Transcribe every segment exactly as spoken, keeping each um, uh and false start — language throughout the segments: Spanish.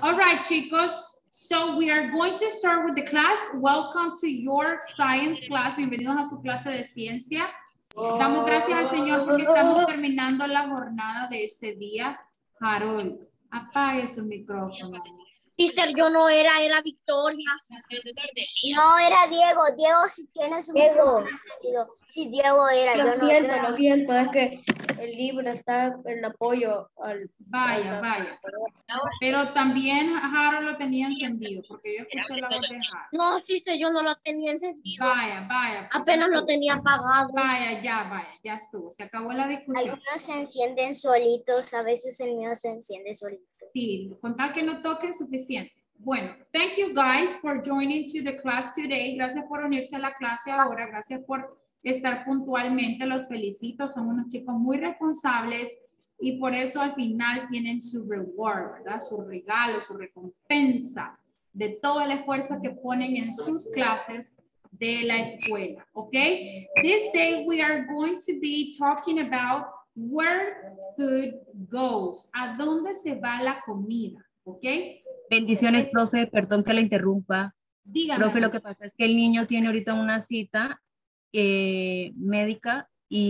All right, chicos. So we are going to start with the class. Welcome to your science class. Bienvenidos a su clase de ciencia. Damos gracias al Señor porque estamos terminando la jornada de este día. Harold, apague su micrófono. Sister, yo no era, era Victoria. No, era Diego. Diego sí tiene su micrófono encendido. Sí, Diego era. Lo yo siento, no, lo siento, es que el libro está en apoyo al... Vaya, al- vaya. Pero también Harold lo tenía encendido porque yo escuché la voz de Harold. No, sister, yo no lo tenía encendido. Vaya, vaya. Apenas lo tenía apagado. Vaya, ya, vaya, ya estuvo. Se acabó la discusión. Algunos se encienden solitos. A veces el mío se enciende solito. Sí, con tal que no toquen suficiente. Bueno, thank you guys for joining to the class today. Gracias por unirse a la clase ahora. Gracias por estar puntualmente. Los felicito. Son unos chicos muy responsables y por eso al final tienen su reward, ¿verdad? Su regalo, su recompensa de todo el esfuerzo que ponen en sus clases de la escuela. ¿Ok? This day we are going to be talking about where food goes. ¿A dónde se va la comida? ¿Ok? Bendiciones, profe, perdón que la interrumpa. Dígame. Profe, lo que pasa es que el niño tiene ahorita una cita eh, médica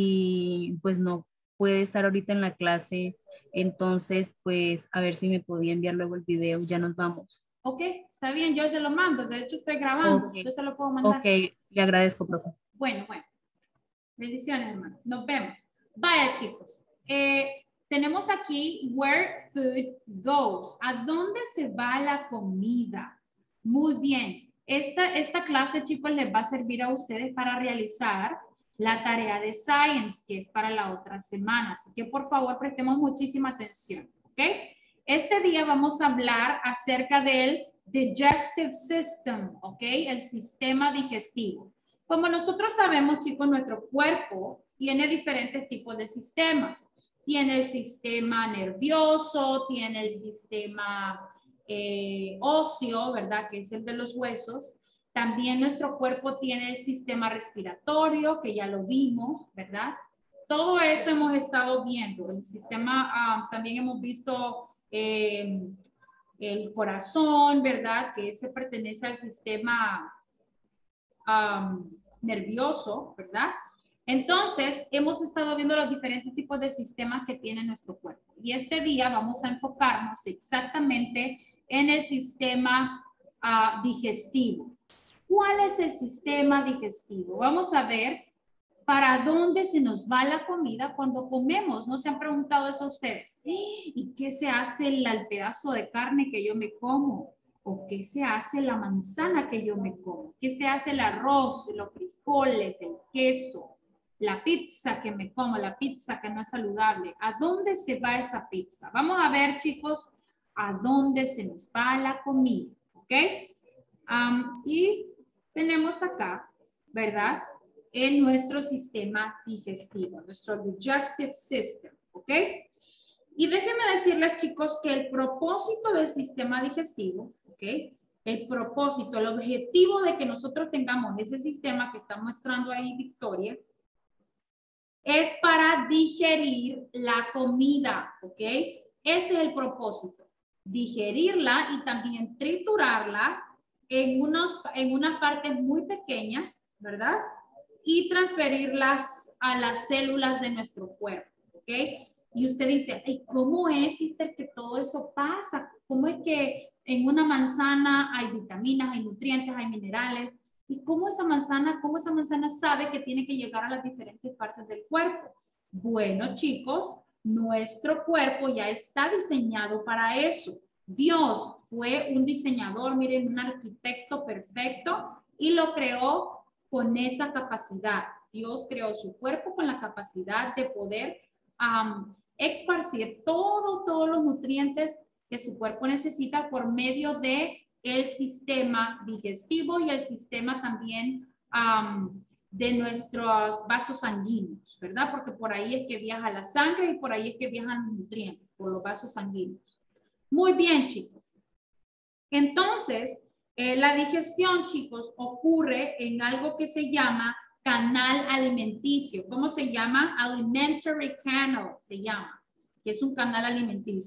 y pues no puede estar ahorita en la clase. Entonces, pues a ver si me podía enviar luego el video. Ya nos vamos. Ok, está bien, yo se lo mando. De hecho, estoy grabando. Okay. Yo se lo puedo mandar. Ok, le agradezco, profe. Bueno, bueno. Bendiciones, hermano. Nos vemos. Vaya, chicos. Eh, tenemos aquí where food goes. ¿A dónde se va la comida? Muy bien. Esta, esta clase, chicos, les va a servir a ustedes para realizar la tarea de Science, que es para la otra semana. Así que, por favor, prestemos muchísima atención. ¿Ok? Este día vamos a hablar acerca del digestive system. ¿Ok? El sistema digestivo. Como nosotros sabemos, chicos, nuestro cuerpo tiene diferentes tipos de sistemas. Tiene el sistema nervioso, tiene el sistema eh, óseo, ¿verdad? Que es el de los huesos. También nuestro cuerpo tiene el sistema respiratorio, que ya lo vimos, ¿verdad? Todo eso hemos estado viendo. El sistema, ah, también hemos visto eh, el corazón, ¿verdad? Que ese pertenece al sistema Um, nervioso, ¿verdad? Entonces, hemos estado viendo los diferentes tipos de sistemas que tiene nuestro cuerpo. Y este día vamos a enfocarnos exactamente en el sistema uh, digestivo. ¿Cuál es el sistema digestivo? Vamos a ver para dónde se nos va la comida cuando comemos. ¿No se han preguntado eso ustedes? ¿Y qué se hace el, el pedazo de carne que yo me como? ¿O qué se hace la manzana que yo me como? ¿Qué se hace el arroz, los frijoles, el queso, la pizza que me como, la pizza que no es saludable? ¿A dónde se va esa pizza? Vamos a ver, chicos, a dónde se nos va la comida, ¿ok? Um, y tenemos acá, ¿verdad? En nuestro sistema digestivo, nuestro digestive system, ¿ok? Y déjenme decirles, chicos, que el propósito del sistema digestivo, ¿ok? El propósito, el objetivo de que nosotros tengamos ese sistema que está mostrando ahí Victoria, es para digerir la comida, ¿ok? Ese es el propósito, digerirla y también triturarla en, unos, en unas partes muy pequeñas, ¿verdad? Y transferirlas a las células de nuestro cuerpo, ¿ok? Y usted dice, ¿y cómo es, sister, que todo eso pasa? ¿Cómo es que en una manzana hay vitaminas, hay nutrientes, hay minerales? ¿Y cómo esa manzana, cómo esa manzana sabe que tiene que llegar a las diferentes partes del cuerpo? Bueno, chicos, nuestro cuerpo ya está diseñado para eso. Dios fue un diseñador, miren, un arquitecto perfecto y lo creó con esa capacidad. Dios creó su cuerpo con la capacidad de poder um, esparcir todo, todos los nutrientes que su cuerpo necesita por medio de el sistema digestivo y el sistema también um, de nuestros vasos sanguíneos, ¿verdad? Porque por ahí es que viaja la sangre y por ahí es que viajan los nutrientes, por los vasos sanguíneos. Muy bien, chicos. Entonces, eh, la digestión, chicos, ocurre en algo que se llama canal alimenticio. ¿Cómo se llama? Alimentary canal se llama, que es un canal alimenticio.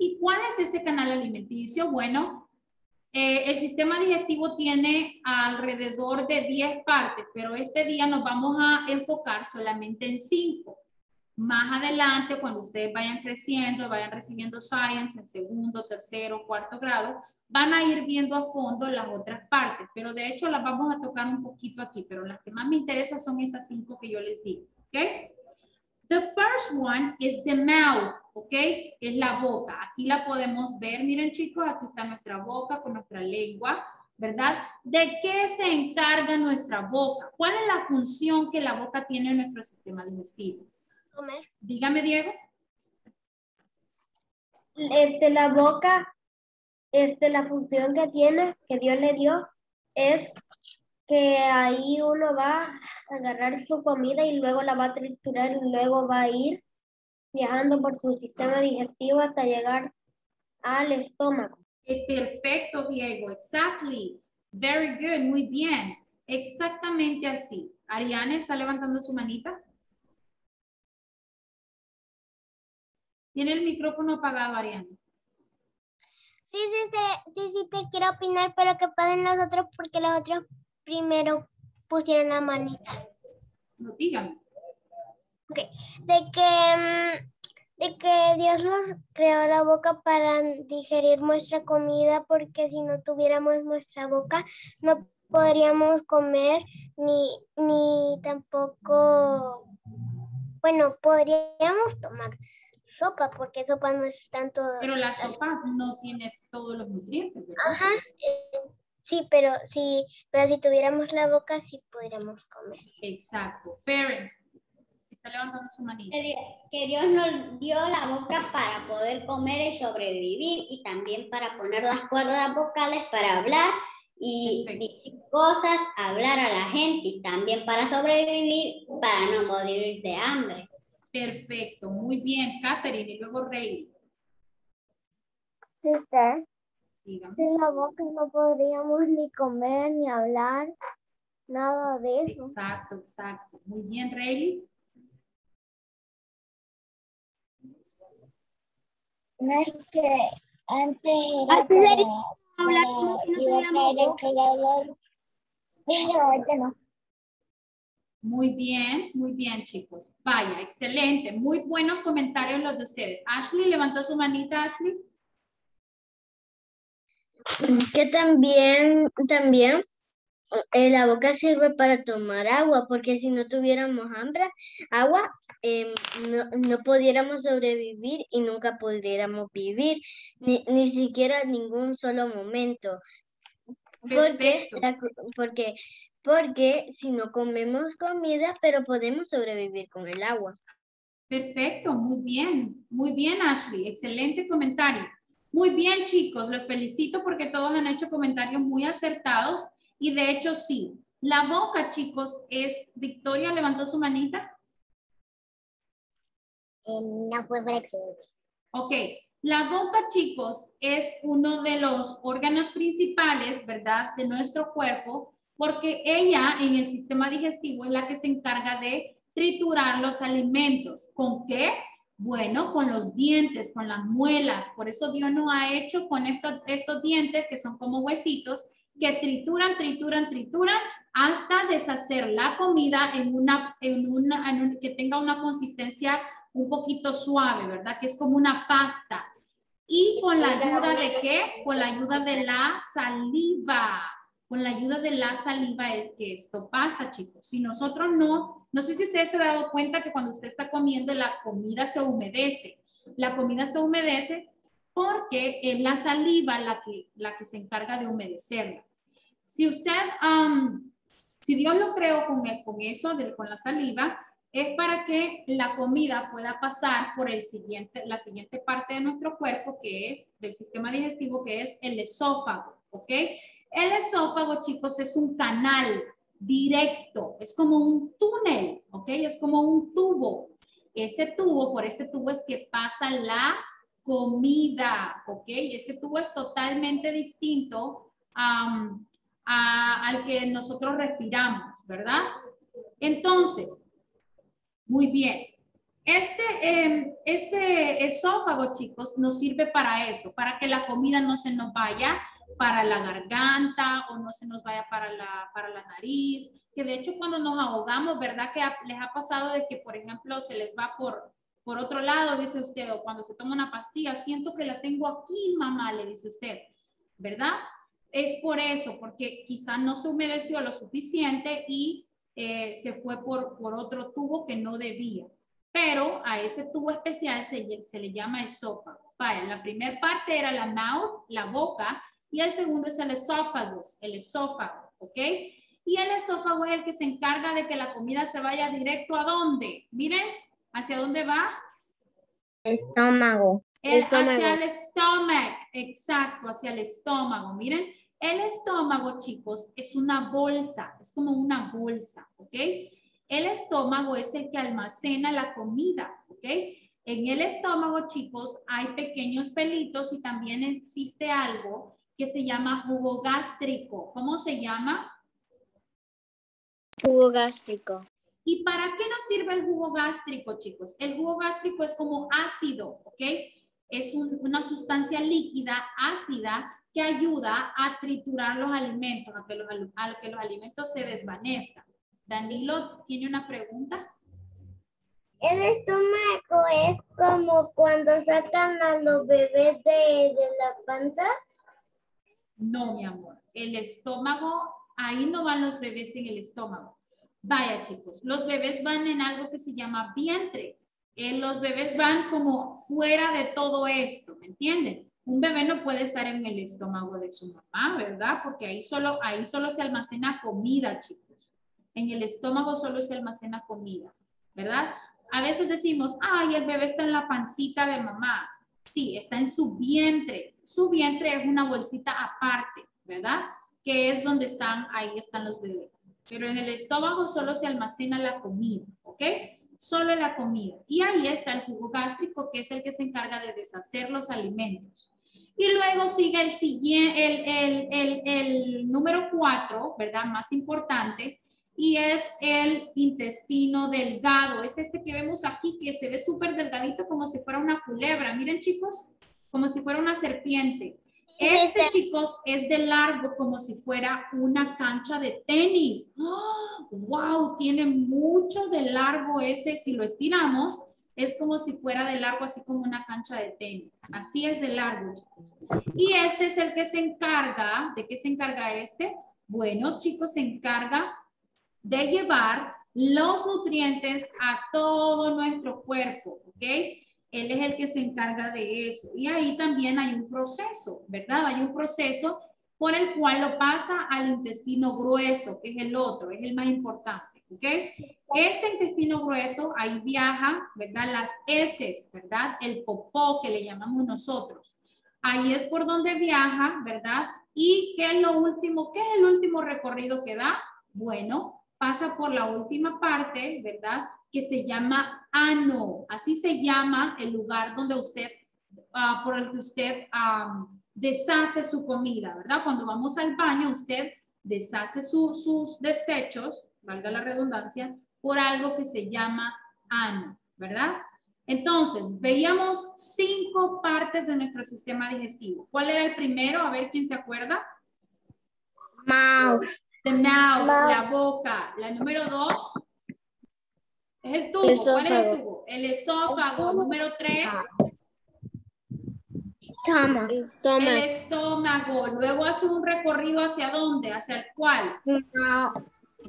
¿Y cuál es ese canal alimenticio? Bueno, eh, el sistema digestivo tiene alrededor de diez partes, pero este día nos vamos a enfocar solamente en cinco. Más adelante, cuando ustedes vayan creciendo, vayan recibiendo Science en segundo, tercero, cuarto grado, van a ir viendo a fondo las otras partes, pero de hecho las vamos a tocar un poquito aquí, pero las que más me interesan son esas cinco que yo les digo, ¿ok? The first one is the mouth, ¿ok? Es la boca. Aquí la podemos ver, miren chicos, aquí está nuestra boca con nuestra lengua, ¿verdad? ¿De qué se encarga nuestra boca? ¿Cuál es la función que la boca tiene en nuestro sistema digestivo? Comer. Dígame, Diego. Este, la boca, este, la función que tiene, que Dios le dio, es que ahí uno va a agarrar su comida y luego la va a triturar y luego va a ir viajando por su sistema digestivo hasta llegar al estómago. Eh, perfecto, Diego. Exactly. Very good. Muy bien. Exactamente así. Ariane está levantando su manita. Tiene el micrófono apagado, Ariane. Sí, sí, sí, sí, sí, te quiero opinar, pero que pasen los otros porque los otros primero pusieron la manita. No, dígame. Ok, de que, mm, de que Dios nos creó la boca para digerir nuestra comida, porque si no tuviéramos nuestra boca, no podríamos comer ni, ni tampoco, bueno, podríamos tomar sopa, porque sopa no es tanto... Pero la sopa no tiene todos los nutrientes, ¿verdad? Ajá, eh, sí, pero sí, pero si tuviéramos la boca, sí podríamos comer. Exacto. Parents. Está levantando su manita. Que Dios nos dio la boca para poder comer y sobrevivir y también para poner las cuerdas vocales para hablar y Perfecto. decir cosas, hablar a la gente y también para sobrevivir, para no morir de hambre. Perfecto. Muy bien, Catherine. Y luego Rey. Sister, Dígame. sin la boca no podríamos ni comer ni hablar, nada de eso. Exacto, exacto. Muy bien, Rey. No es que antes era Así sería como hablar para como si no iba a tuviéramos traer el boca. creador, pero ahorita no. Muy bien, muy bien, chicos. Vaya, excelente. Muy buenos comentarios los de ustedes. Ashley, levantó su manita, Ashley. Que también, también eh, la boca sirve para tomar agua, porque si no tuviéramos hambre, agua, eh, no, no pudiéramos sobrevivir y nunca pudiéramos vivir, ni, ni siquiera ningún solo momento. Porque, Perfecto. la, porque, porque si no comemos comida, pero podemos sobrevivir con el agua. Perfecto, muy bien. Muy bien, Ashley. Excelente comentario. Muy bien, chicos. Los felicito porque todos han hecho comentarios muy acertados. Y de hecho, sí. La boca, chicos, es... Victoria levantó su manita. Eh, no fue flexible. Ok. La boca, chicos, es uno de los órganos principales, ¿verdad?, de nuestro cuerpo, porque ella en el sistema digestivo es la que se encarga de triturar los alimentos. ¿Con qué? Bueno, con los dientes, con las muelas. Por eso Dios nos ha hecho con estos, estos dientes que son como huesitos que trituran, trituran, trituran hasta deshacer la comida en una, en una, en un, que tenga una consistencia un poquito suave, ¿verdad? Que es como una pasta. ¿Y con la ayuda de qué? Con la ayuda de la saliva. Con la ayuda de la saliva es que esto pasa, chicos. Si nosotros no, no sé si ustedes se han dado cuenta que cuando usted está comiendo la comida se humedece. La comida se humedece porque es la saliva la que, la que se encarga de humedecerla. Si usted, um, si Dios lo creó con, el, con eso, de, con la saliva, es para que la comida pueda pasar por el siguiente, la siguiente parte de nuestro cuerpo, que es del sistema digestivo, que es el esófago, ¿ok? El esófago, chicos, es un canal directo, es como un túnel, ¿ok? Es como un tubo. Ese tubo, por ese tubo es que pasa la comida, ¿ok? Ese tubo es totalmente distinto um, a, al que nosotros respiramos, ¿verdad? Entonces, muy bien. Este, eh, este esófago, chicos, nos sirve para eso, para que la comida no se nos vaya para la garganta o no se nos vaya para la, para la nariz, que de hecho cuando nos ahogamos, ¿verdad? Que les ha pasado de que, por ejemplo, se les va por, por otro lado, dice usted, o cuando se toma una pastilla, siento que la tengo aquí, mamá, le dice usted, ¿verdad? Es por eso, porque quizá no se humedeció lo suficiente y eh, se fue por, por otro tubo que no debía. Pero a ese tubo especial se, se le llama esófago. Vaya, la primera parte era la mouth, la boca, y el segundo es el esófagus, el esófago, ¿ok? Y el esófago es el que se encarga de que la comida se vaya directo ¿a dónde? Miren, ¿hacia dónde va? Estómago. El, estómago. Hacia el estómago, exacto, hacia el estómago. Miren, el estómago, chicos, es una bolsa, es como una bolsa, ¿ok? El estómago es el que almacena la comida, ¿ok? En el estómago, chicos, hay pequeños pelitos y también existe algo que se llama jugo gástrico. ¿Cómo se llama? Jugo gástrico. ¿Y para qué nos sirve el jugo gástrico, chicos? El jugo gástrico es como ácido, ¿ok? Es un, una sustancia líquida, ácida, que ayuda a triturar los alimentos, a que los, a que los alimentos se desvanezcan. Danilo, ¿tiene una pregunta? El estómago es como cuando sacan a los bebés de, de la panza. No, mi amor. El estómago, ahí no van los bebés en el estómago. Vaya, chicos, los bebés van en algo que se llama vientre. Eh, los bebés van como fuera de todo esto, ¿me entienden? Un bebé no puede estar en el estómago de su mamá, ¿verdad? Porque ahí solo, ahí solo se almacena comida, chicos. En el estómago solo se almacena comida, ¿verdad? A veces decimos, ay, el bebé está en la pancita de mamá. Sí, está en su vientre. Su vientre es una bolsita aparte, ¿verdad? Que es donde están, ahí están los bebés. Pero en el estómago solo se almacena la comida, ¿ok? Solo la comida. Y ahí está el jugo gástrico, que es el que se encarga de deshacer los alimentos. Y luego sigue el siguiente, el, el, el, el número cuatro, ¿verdad? Más importante, y es el intestino delgado. Es este que vemos aquí, que se ve súper delgadito, como si fuera una culebra. Miren, chicos, como si fuera una serpiente. Este, chicos, es de largo como si fuera una cancha de tenis. ¡Oh! ¡Wow! Tiene mucho de largo ese. Si lo estiramos, es como si fuera de largo, así como una cancha de tenis. Así es de largo, chicos. Y este es el que se encarga. ¿De qué se encarga este? Bueno, chicos, se encarga de llevar los nutrientes a todo nuestro cuerpo, ¿ok? Él es el que se encarga de eso. Y ahí también hay un proceso, ¿verdad? Hay un proceso por el cual lo pasa al intestino grueso, que es el otro, es el más importante, ¿ok? Este intestino grueso, ahí viaja, ¿verdad? Las heces, ¿verdad? El popó que le llamamos nosotros. Ahí es por donde viaja, ¿verdad? ¿Y qué es lo último? ¿Qué es el último recorrido que da? Bueno, pasa por la última parte, ¿verdad? Que se llama ano. Así se llama el lugar donde usted, uh, por el que usted um, deshace su comida, ¿verdad? Cuando vamos al baño, usted deshace su, sus desechos, valga la redundancia, por algo que se llama ano, ¿verdad? Entonces, veíamos cinco partes de nuestro sistema digestivo. ¿Cuál era el primero? A ver, ¿quién se acuerda? Mouth. The mouth, mouth, la boca. La número dos es el tubo. El ¿Cuál es el tubo? El esófago. El número tres. Estómago. El estómago. Luego hace un recorrido ¿hacia dónde? ¿Hacia el cuál? No.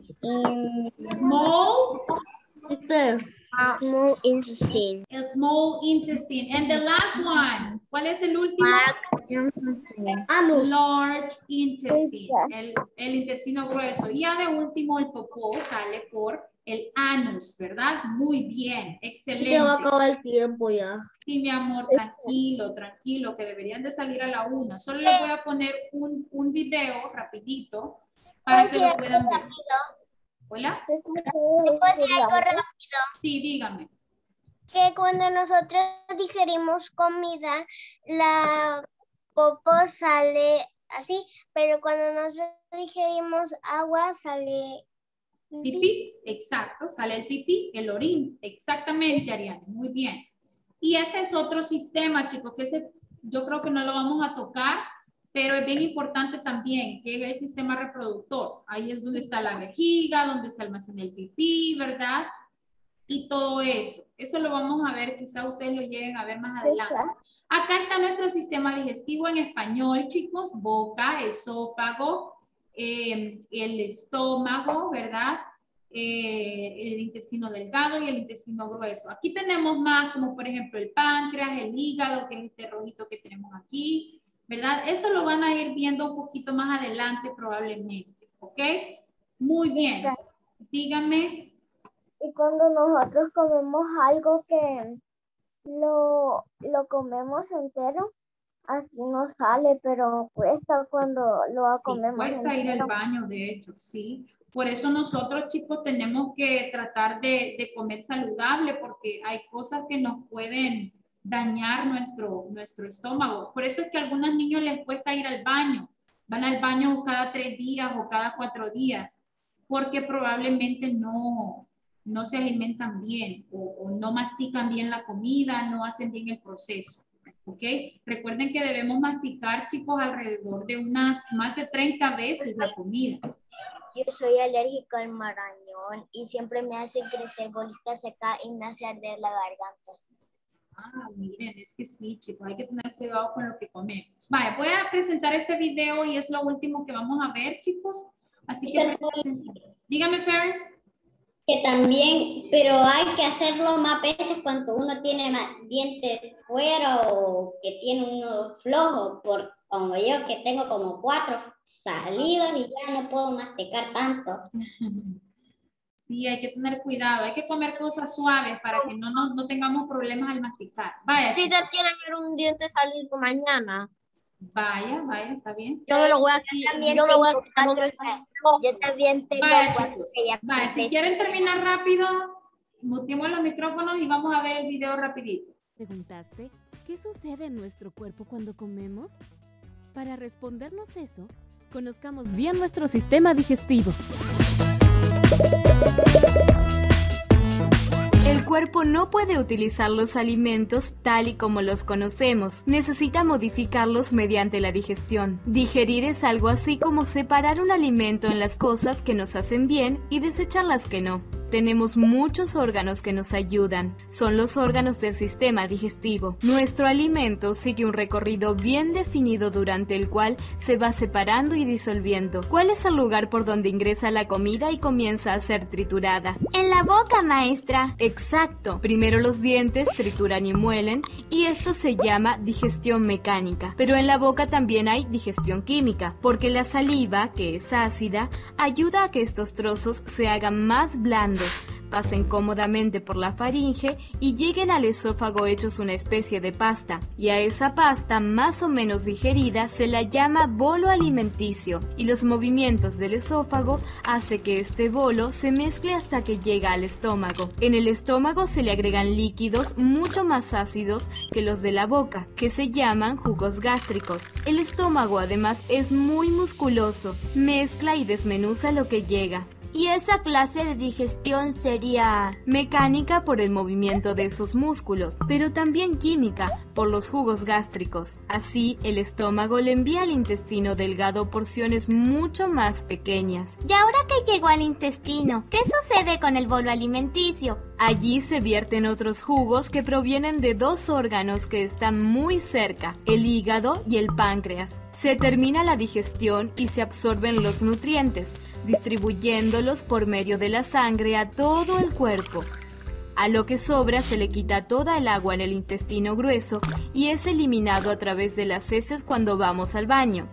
Small. Small intestine. El small intestine. And the last one. ¿Cuál es el último? Anus. Large intestine. El, el intestino grueso. Y ya de último el popó sale por el anus, ¿verdad? Muy bien. Excelente. Ya va a acabar el tiempo ya. Sí, mi amor, tranquilo, tranquilo, que deberían de salir a la una. Solo les voy a poner un, un video rapidito para que lo puedan ver. ¿Hola? ¿Puedo decir algo rápido? Sí, dígame. Que cuando nosotros digerimos comida, la popó sale así, pero cuando nosotros digerimos agua, sale Pipí, exacto, sale el pipí, el orín, exactamente, Ariane, muy bien. Y ese es otro sistema, chicos, que ese yo creo que no lo vamos a tocar, pero es bien importante también, que es el sistema reproductor. Ahí es donde está la vejiga, donde se almacena el pipí, ¿verdad? Y todo eso. Eso lo vamos a ver, quizá ustedes lo lleguen a ver más adelante. Acá está nuestro sistema digestivo en español, chicos. Boca, esófago, eh, el estómago, ¿verdad? Eh, el intestino delgado y el intestino grueso. Aquí tenemos más, como por ejemplo el páncreas, el hígado, que es este rojito que tenemos aquí, ¿verdad? Eso lo van a ir viendo un poquito más adelante probablemente, ¿ok? Muy bien. Díganme. Y cuando nosotros comemos algo que lo, lo comemos entero, así no sale, pero cuesta cuando lo Sí, comemos cuesta ir entero. al baño, de hecho, sí. Por eso nosotros, chicos, tenemos que tratar de, de comer saludable porque hay cosas que nos pueden dañar nuestro, nuestro estómago. Por eso es que a algunos niños les cuesta ir al baño. Van al baño cada tres días o cada cuatro días porque probablemente no, no se alimentan bien o, o no mastican bien la comida, no hacen bien el proceso. ¿Ok? Recuerden que debemos masticar, chicos, alrededor de unas más de treinta veces la comida. Yo soy alérgico al marañón y siempre me hace crecer bolita seca y me hace arder la garganta. Ah, miren, es que sí, chicos, hay que tener cuidado con lo que comemos. Vale, voy a presentar este video y es lo último que vamos a ver, chicos. Así que presten atención. Dígame, Ferris. Que también, pero hay que hacerlo más veces cuando uno tiene más dientes fuera o que tiene uno flojo, por, como yo que tengo como cuatro salidos y ya no puedo masticar tanto. Sí, hay que tener cuidado, hay que comer cosas suaves para que no, no, no tengamos problemas al masticar. Vaya. Si te tiene que ver un diente salido mañana. Vaya, vaya, está bien. Yo me lo voy a Yo también yo me voy a tengo quitar cuatro, un- yo también tengo Vaya, cuatro chicos. que ya Vaya, si empecé. quieren terminar rápido, muteemos los micrófonos y vamos a ver el video rapidito. ¿Preguntaste qué sucede en nuestro cuerpo cuando comemos? Para respondernos eso, conozcamos bien nuestro sistema digestivo. El cuerpo no puede utilizar los alimentos tal y como los conocemos. Necesita modificarlos mediante la digestión. Digerir es algo así como separar un alimento en las cosas que nos hacen bien y desechar las que no. Tenemos muchos órganos que nos ayudan. Son los órganos del sistema digestivo. Nuestro alimento sigue un recorrido bien definido durante el cual se va separando y disolviendo. ¿Cuál es el lugar por donde ingresa la comida y comienza a ser triturada? En la boca, maestra. Exacto. Primero los dientes trituran y muelen y esto se llama digestión mecánica. Pero en la boca también hay digestión química, porque la saliva, que es ácida, ayuda a que estos trozos se hagan más blandos, pasen cómodamente por la faringe y lleguen al esófago hechos una especie de pasta. Y a esa pasta más o menos digerida se la llama bolo alimenticio y los movimientos del esófago hace que este bolo se mezcle hasta que llega al estómago. En el estómago se le agregan líquidos mucho más ácidos que los de la boca, que se llaman jugos gástricos. El estómago además es muy musculoso, mezcla y desmenuza lo que llega. ¿Y esa clase de digestión sería mecánica por el movimiento de esos músculos, pero también química por los jugos gástricos? Así, el estómago le envía al intestino delgado porciones mucho más pequeñas. ¿Y ahora que llegó al intestino, qué sucede con el bolo alimenticio? Allí se vierten otros jugos que provienen de dos órganos que están muy cerca, el hígado y el páncreas. Se termina la digestión y se absorben los nutrientes, distribuyéndolos por medio de la sangre a todo el cuerpo. A lo que sobra se le quita toda el agua en el intestino grueso y es eliminado a través de las heces cuando vamos al baño.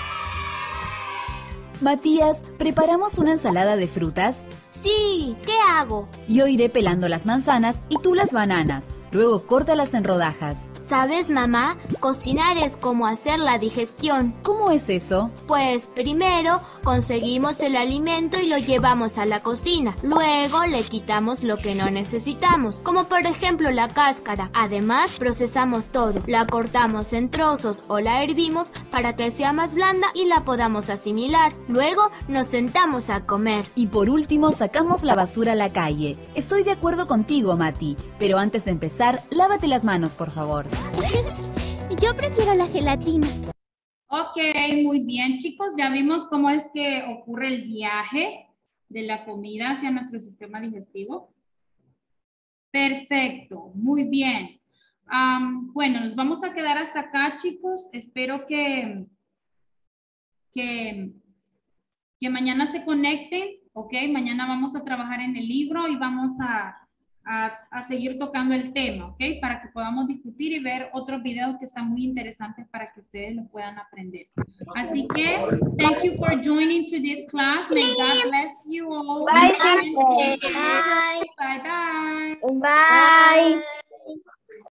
Matías, ¿preparamos una ensalada de frutas? Sí, ¿qué hago? Yo iré pelando las manzanas y tú las bananas. Luego córtalas en rodajas. ¿Sabes, mamá? Cocinar es como hacer la digestión. ¿Cómo es eso? Pues primero conseguimos el alimento y lo llevamos a la cocina. Luego le quitamos lo que no necesitamos, como por ejemplo la cáscara. Además, procesamos todo. La cortamos en trozos o la hervimos para que sea más blanda y la podamos asimilar. Luego nos sentamos a comer. Y por último, sacamos la basura a la calle. Estoy de acuerdo contigo, Mati. Pero antes de empezar, lávate las manos, por favor. Yo prefiero la gelatina. Ok, muy bien, chicos. Ya vimos cómo es que ocurre el viaje de la comida hacia nuestro sistema digestivo. Perfecto, muy bien. Um, bueno, nos vamos a quedar hasta acá, chicos. Espero que, que, que mañana se conecten. Ok, mañana vamos a trabajar en el libro y vamos a... A, a seguir tocando el tema, ¿ok? Para que podamos discutir y ver otros videos que están muy interesantes para que ustedes lo puedan aprender. Así que, thank you for joining to this class. May God bless you all. Bye. Bye. Bye, bye. Bye.